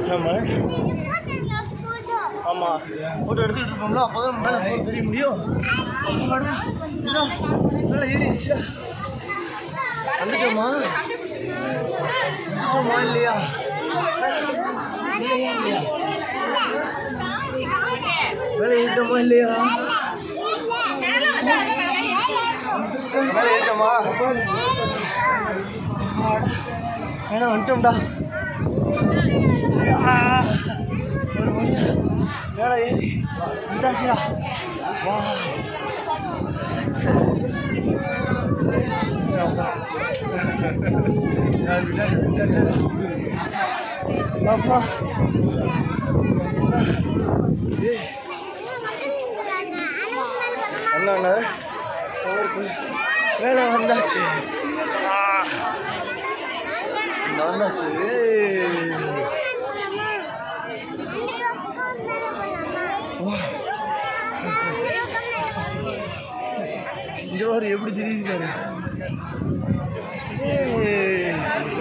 நம்ம ஆமாம் ஃபோட்டோ எடுத்துக்கிட்டு இருக்கோம்ல அப்போ தான் மேலே போக தெரிய முடியும். மேலே ஏறிடுச்சா வந்துட்டோமா இல்லையா இல்லையா மேலே ஏறிட்டோமா இல்லையா மேலே ஏறிட்டோமா வேணா வந்துட்டோம்டா ஒரு மணியா மேலே ஏறி வந்தாச்சுடா. வா சக்ஸஸ். அப்பா அண்ணா மேலே வந்தாச்சு வந்தாச்சு. இங்கே ஒரு எப்படி தெரியுது பாரு.